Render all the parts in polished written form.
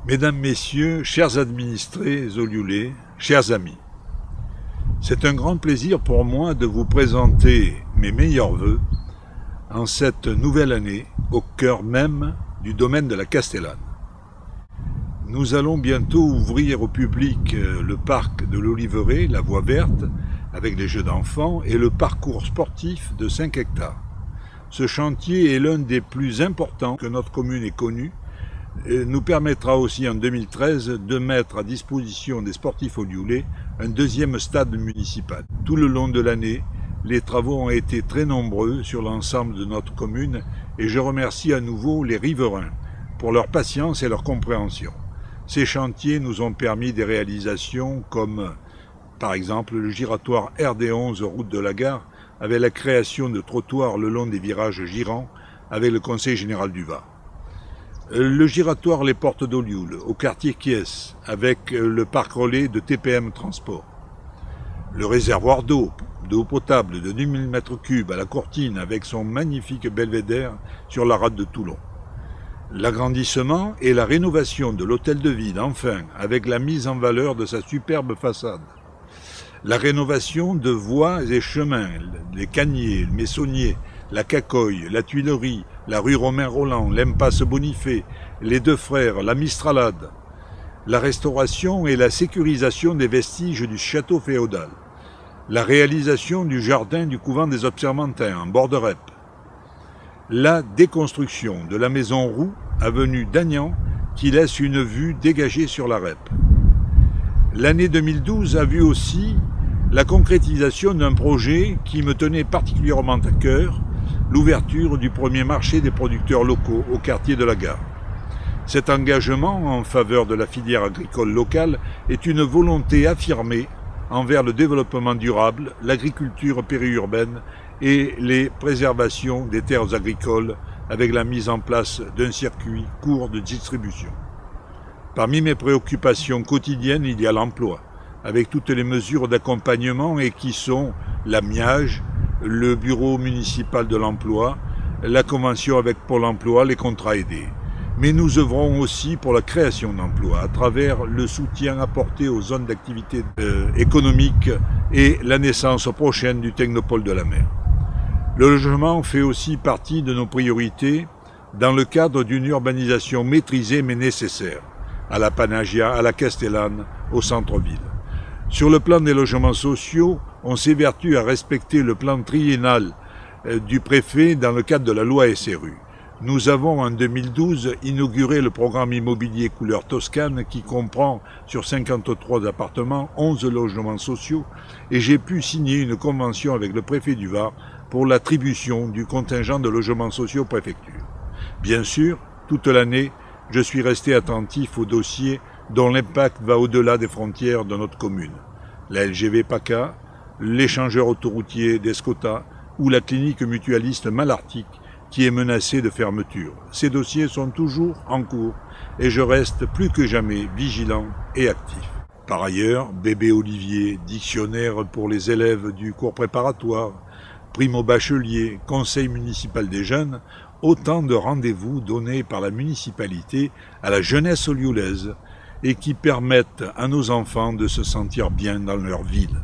Mesdames, Messieurs, chers administrés olioulais, chers amis, c'est un grand plaisir pour moi de vous présenter mes meilleurs vœux en cette nouvelle année au cœur même du domaine de la Castellane. Nous allons bientôt ouvrir au public le parc de l'Oliveraie, la voie verte, avec les jeux d'enfants et le parcours sportif de 5 hectares. Ce chantier est l'un des plus importants que notre commune ait connu et nous permettra aussi en 2013 de mettre à disposition des sportifs olioulais un deuxième stade municipal. Tout le long de l'année, les travaux ont été très nombreux sur l'ensemble de notre commune et je remercie à nouveau les riverains pour leur patience et leur compréhension. Ces chantiers nous ont permis des réalisations comme, par exemple, le giratoire RD11 route de la Gare avec la création de trottoirs le long des virages girants avec le Conseil général du Var. Le giratoire Les Portes d'Olioul au quartier Kies avec le parc relais de TPM Transport. Le réservoir d'eau potable de 10 000 m3 à la Courtine avec son magnifique belvédère sur la rade de Toulon. L'agrandissement et la rénovation de l'hôtel de ville, enfin, avec la mise en valeur de sa superbe façade. La rénovation de voies et chemins, les Cagniers, le Messonnier, la Cacoille, la Tuilerie, la rue Romain-Roland, l'impasse Bonifay, les Deux Frères, la Mistralade. La restauration et la sécurisation des vestiges du château féodal. La réalisation du jardin du couvent des Observantins en bord de Rep. La déconstruction de la maison Roux, avenue d'Agnan, qui laisse une vue dégagée sur la Rep. L'année 2012 a vu aussi la concrétisation d'un projet qui me tenait particulièrement à cœur, l'ouverture du premier marché des producteurs locaux au quartier de la Gare. Cet engagement en faveur de la filière agricole locale est une volonté affirmée envers le développement durable, l'agriculture périurbaine et les préservations des terres agricoles avec la mise en place d'un circuit court de distribution. Parmi mes préoccupations quotidiennes, il y a l'emploi, avec toutes les mesures d'accompagnement et qui sont l'amiage, le bureau municipal de l'emploi, la convention avec Pôle emploi, les contrats aidés. Mais nous œuvrons aussi pour la création d'emplois à travers le soutien apporté aux zones d'activité économique et la naissance prochaine du technopôle de la mer. Le logement fait aussi partie de nos priorités dans le cadre d'une urbanisation maîtrisée mais nécessaire, à la Panagia, à la Castellane, au centre-ville. Sur le plan des logements sociaux, on s'évertue à respecter le plan triennal du préfet dans le cadre de la loi SRU. Nous avons en 2012 inauguré le programme immobilier couleur Toscane qui comprend sur 53 appartements 11 logements sociaux et j'ai pu signer une convention avec le préfet du Var pour l'attribution du contingent de logements sociaux préfecture. Bien sûr, toute l'année, je suis resté attentif aux dossiers dont l'impact va au-delà des frontières de notre commune. La LGV PACA, l'échangeur autoroutier d'Escota ou la clinique mutualiste Malartic qui est menacée de fermeture. Ces dossiers sont toujours en cours et je reste plus que jamais vigilant et actif. Par ailleurs, bébé Olivier, dictionnaire pour les élèves du cours préparatoire, primo bachelier, conseil municipal des jeunes, autant de rendez-vous donnés par la municipalité à la jeunesse olioulaise et qui permettent à nos enfants de se sentir bien dans leur ville.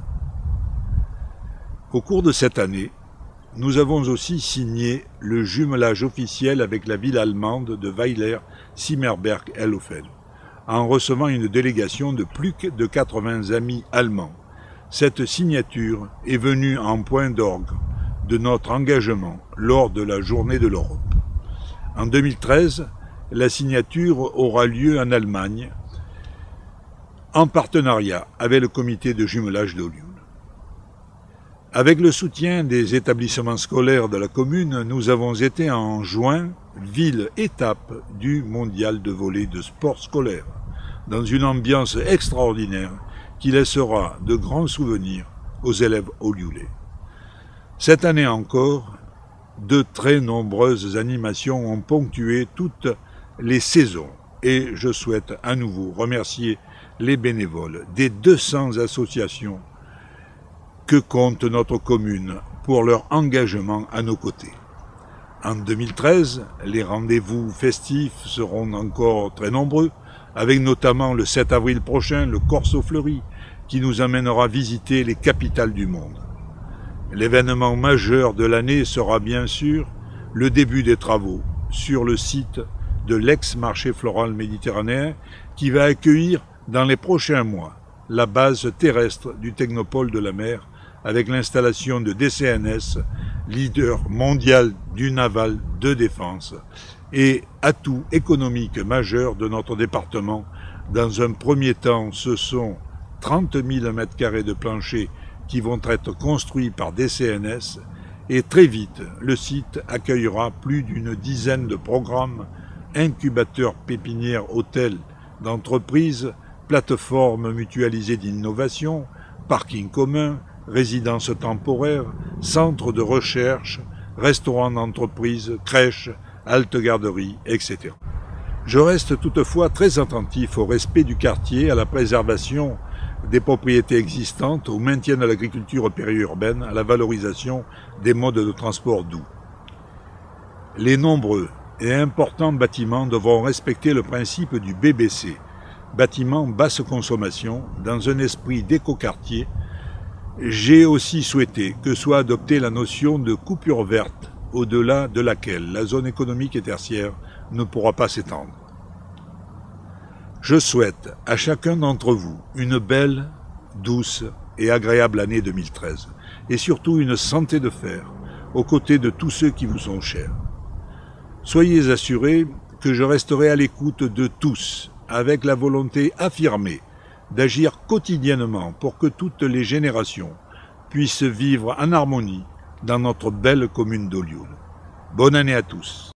Au cours de cette année, nous avons aussi signé le jumelage officiel avec la ville allemande de Weiler-Simmerberg-Hellofeld, en recevant une délégation de plus de 80 amis allemands. Cette signature est venue en point d'orgue de notre engagement lors de la Journée de l'Europe. En 2013, la signature aura lieu en Allemagne, en partenariat avec le comité de jumelage d'Olioul. Avec le soutien des établissements scolaires de la commune, nous avons été en juin ville-étape du mondial de volley de sport scolaire, dans une ambiance extraordinaire qui laissera de grands souvenirs aux élèves olioulais. Cette année encore, de très nombreuses animations ont ponctué toutes les saisons et je souhaite à nouveau remercier les bénévoles des 200 associations que compte notre commune pour leur engagement à nos côtés. En 2013, les rendez-vous festifs seront encore très nombreux avec notamment le 7 avril prochain le Corso Fleuri, qui nous amènera visiter les capitales du monde. L'événement majeur de l'année sera bien sûr le début des travaux sur le site de l'ex-marché floral méditerranéen qui va accueillir dans les prochains mois la base terrestre du technopôle de la mer avec l'installation de DCNS, leader mondial du naval de défense et atout économique majeur de notre département. Dans un premier temps, ce sont 30 000 m² de plancher qui vont être construits par DCNS et très vite, le site accueillera plus d'une dizaine de programmes, incubateurs, pépinières, hôtels d'entreprises, plateformes mutualisées d'innovation, parkings communs, résidences temporaires, centres de recherche, restaurants d'entreprise, crèches, haltes-garderies, etc. Je reste toutefois très attentif au respect du quartier, à la préservation des propriétés existantes, au maintien de l'agriculture périurbaine, à la valorisation des modes de transport doux. Les nombreux et importants bâtiments devront respecter le principe du BBC, bâtiment basse consommation, dans un esprit d'écoquartier. J'ai aussi souhaité que soit adoptée la notion de coupure verte, au-delà de laquelle la zone économique et tertiaire ne pourra pas s'étendre. Je souhaite à chacun d'entre vous une belle, douce et agréable année 2013, et surtout une santé de fer, aux côtés de tous ceux qui vous sont chers. Soyez assurés que je resterai à l'écoute de tous, avec la volonté affirmée d'agir quotidiennement pour que toutes les générations puissent vivre en harmonie dans notre belle commune d'Olioul. Bonne année à tous.